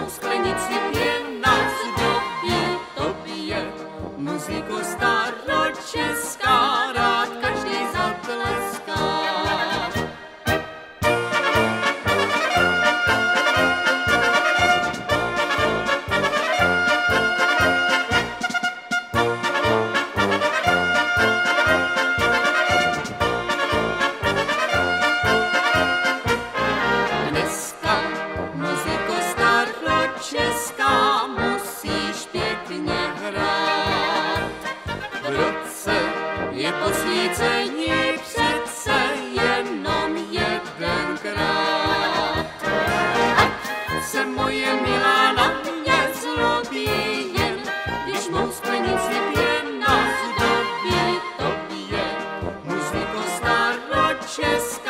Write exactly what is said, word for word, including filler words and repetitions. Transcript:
mou sklenici pěna zdobí tobě. Muziku staročeská, rád každý zatleská. Česká musíš pěkně hrát. V roce je posvícení přece jenom jedenkrát. Ať se moje milá na mě zlobí jen, když mou sklenici pěna zdobí tobě. Muziko staročeská,